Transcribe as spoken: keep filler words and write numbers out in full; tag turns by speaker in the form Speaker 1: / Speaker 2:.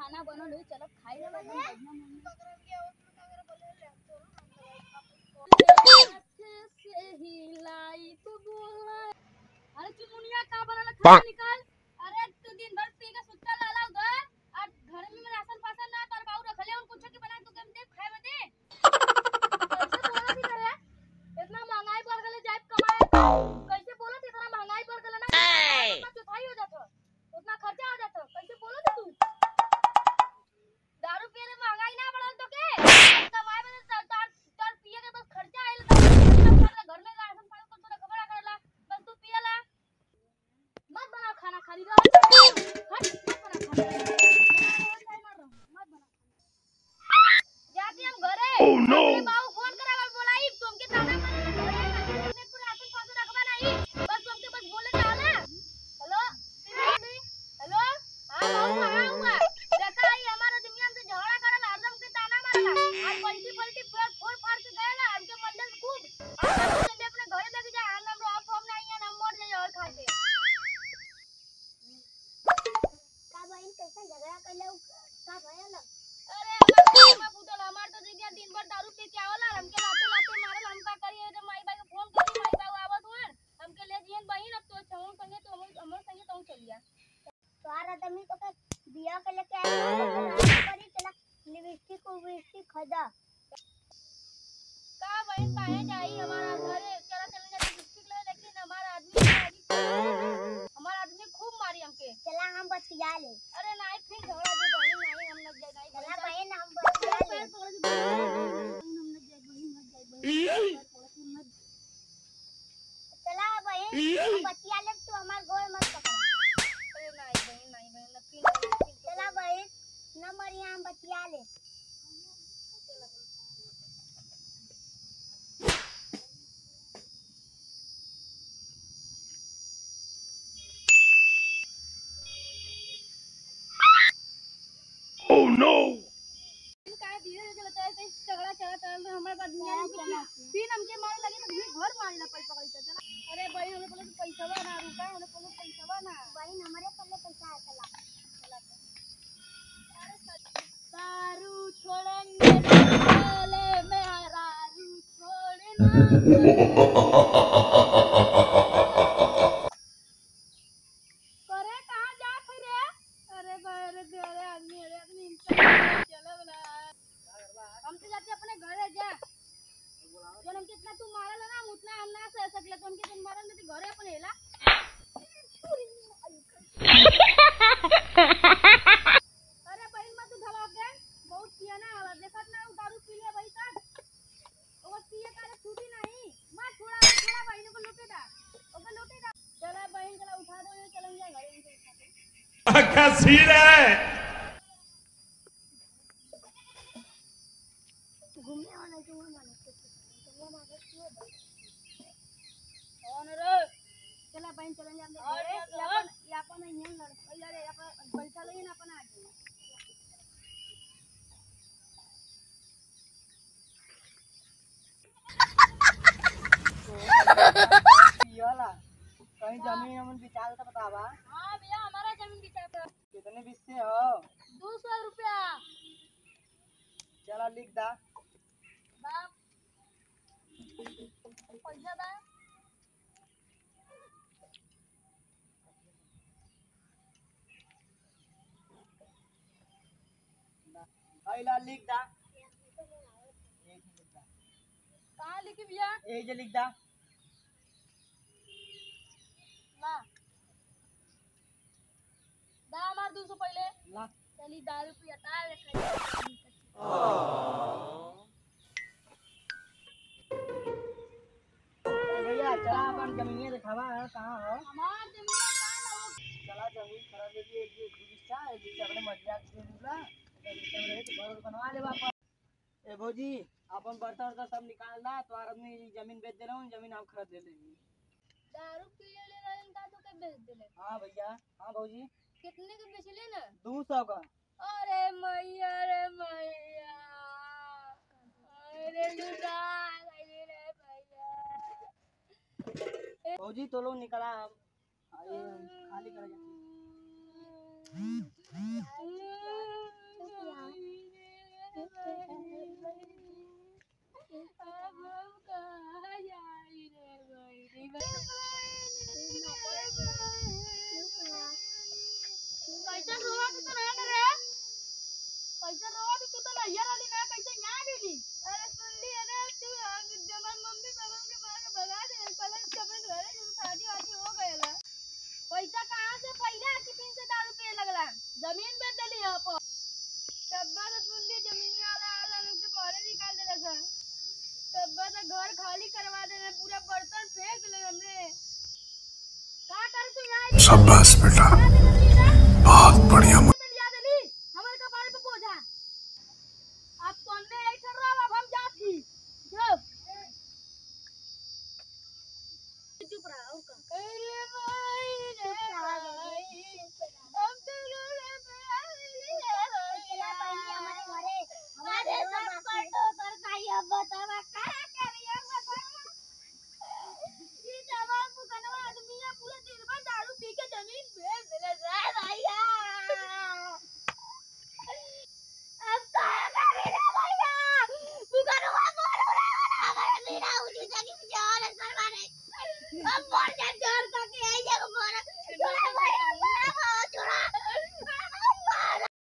Speaker 1: खाना बनो लो चलो खाई ले बने से ही लाइफ बोला अरे चुमुनिया का बनल खाना निकाल अरे तू दिन भर पी के सुत्ता लाला उधर और घर में राशन फासन ना तर बाऊ रखले और कुछ के बना तू के दे खाए में दे कैसे बोला थी करे इतना महंगाई बढ़ गले जाए कमाए कैसे बोला थी इतना महंगाई बढ़ गले ना इतना चौथाई हो जाता उतना खर्चा आ जाता कैसे बोला थी तू दारू पिए में महंगाई ना बढ़ल तो के कमाए में तर तर पिए के बस खर्चा आइल घर में राशन पानी को तोरा खबर करला बस तू पियला मत बना खाना खाली रह हट मत बना खाना मत बना जाती हम घरे oh, no. अपने बाऊ फोन करावा बोलाई तुमके ताना मारे घरे में पूरा राशन पानी रखवा नहीं बस तुमके बस बोले जाला हेलो हेलो हां बाऊ कहां हुआ देखा आई हमारा दुनिया से झगड़ा करल हरदम के ताना मारला आज पलटी पलटी पूरा फोड़ फाड़ के गएला हमके मंडल खूब आज जल्दी अपने घरे लेके जा हम हम ऑफ हम नहीं है हम मर जाए और खाते का बहन कैसे झगड़ा करले का भयल अरे हमार में फुटल हमार तो देखिए दिन भर दारू पी के आवला हमके लाते लाते मारल हम का करिए रे माई बाई के फोन करी माई बाऊ आवत हुए हमके ले जियन बहिन अब तो छौन संगे तो हमर संगे तो चलिया तोहार आदमी तो के बिया के लेके आए करी चला लिपस्टिक को लिपस्टिक खदा का बहन काहे जाई हमारा घरे चला चल जा लिपस्टिक ले लेकिन हमारा आदमी हमारा आदमी खूब मारी हमके चला हम बतिया ले अरे नहीं फिर झगड़ा दे बहन नहीं हम लग जाए चला बहन हम बतिया ले हम लग जाए बहन मत जाए बहन चला बहन हम बतिया ले तू हमार गोल मत पकड़ अरे नहीं बहन नहीं बहन फिर चला बहन न मरिया हम बतिया ले
Speaker 2: Oh no!
Speaker 1: काय धीरे धीरे चलता है झगड़ा चलता है हमारे बाद दुनिया में फिर हमके मारे लगे तो फिर घर मारे ला पैसा पकड़ चला अरे भाई हमने बोले पैसा ना रुका हमने बोले पैसा ना भाई हमारे पल्ले पैसा है चला चला दारू छोड़ेंगे पहले मेरा रू छोड़ना करे कहां जा फिर अरे बारे अरे आदमी अरे आदमी चलो ना हम तो जाते अपने घरे जा जो हम कितना तू मारल ना उतना हम ना सह सकले तो हमके तुम मारल नहीं घरे अपने हेला अरे बहन मत धवा के बहुत पिया ना वाला देखत ना दारू पी ले भाई तब और पिए करे छूटी नहीं मत छोड़ा छोड़ा बहन को लूटे दा ओके लूटे दा चला बहन चला उठा दो चलन जा घरे इनके उठा
Speaker 2: क्या सीन है
Speaker 1: घूमने वाला जो माने चला मागे क्यों कौन रे चला बहन चलन जा घरे अपन अपन नहीं लड़ लड़े अपन बैठा ले ना अपन आगे
Speaker 3: पियाला कहीं जमीन हमन बिचाल त बतावा
Speaker 1: हां भैया हमारा जमीन बिचा था
Speaker 3: कितने बिस्से हो
Speaker 1: दो सौ रुपया
Speaker 3: चला लिख दा
Speaker 1: बाप पैसा दा
Speaker 3: आइला लिख दा
Speaker 1: कहां लिखी भैया
Speaker 3: ए जे लिख दा
Speaker 1: ला दा हमार दो सौ पहले
Speaker 3: ला
Speaker 1: चली दारू पिया ता
Speaker 3: भैया चला अपन जमीन दिखावा कहां हो
Speaker 1: हमार जमीन का ना
Speaker 3: चला जमीन खरीद लेगी एक दो बिस्सा एक बिस्सा अपने मजिया के दूसरा रहे तो घर बनवा ले वापस ए भौजी अपन बर्तन वर्तन सब निकालना तो आदमी जमीन बेच दे रहा हूं जमीन आप खरीद ले लेंगे
Speaker 1: दारू पी ले रहन का तो के बेच देले
Speaker 3: हां भैया हां भौजी
Speaker 1: कितने के बेचले ना
Speaker 3: दो सौ का
Speaker 1: अरे मैया रे मैया अरे लुटा गई रे भैया
Speaker 3: भौजी तो लोग निकला आए खाली कर
Speaker 1: भी तो ना रे कैसे रोवा भी तू तो नैया वाली ना कैसे यहाँ गेली अरे सुन ली है ना तू जमन मम्मी पापा के मार के भगा दे कल अपने घरे जो शादी वादी हो गएला पैसा कहाँ से पहले आके पिन से दारू पिए लगला जमीन बेच देली यहाँ पर तब बाद सुन ली जमीन वाला आला के बाहर निकाल देला सर तब बाद घर खाली करवा देना पूरा बर्तन फेंक ले हमने का कर तू यहाँ
Speaker 2: शाबाश बेटा, बहुत बढ़िया।